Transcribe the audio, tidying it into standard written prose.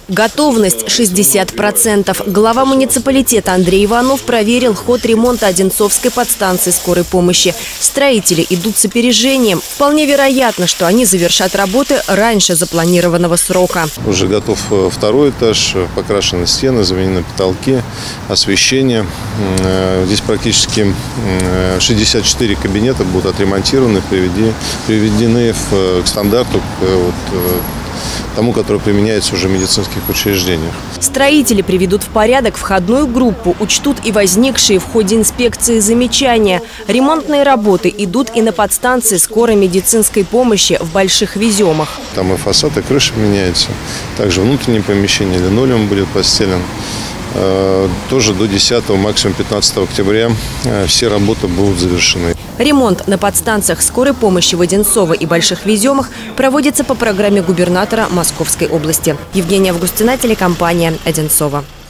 Готовность 60%. Глава муниципалитета Андрей Иванов проверил ход ремонта Одинцовской подстанции скорой помощи. Строители идут с опережением. Вполне вероятно, что они завершат работы раньше запланированного срока. Уже готов второй этаж, покрашены стены, заменены потолки, освещение. Здесь практически 64 кабинета будут отремонтированы, приведены к стандарту, тому, который применяется уже в медицинских учреждениях. Строители приведут в порядок входную группу, учтут и возникшие в ходе инспекции замечания. Ремонтные работы идут и на подстанции скорой медицинской помощи в Больших Веземах. Там и фасад, и крыша меняется. Также внутреннее помещение, линолеум будет постелен. Тоже до 10, максимум 15 октября все работы будут завершены. Ремонт на подстанциях скорой помощи в Одинцово и Больших Веземах проводится по программе губернатора Московской области. Евгения Августина, телекомпания «Одинцово».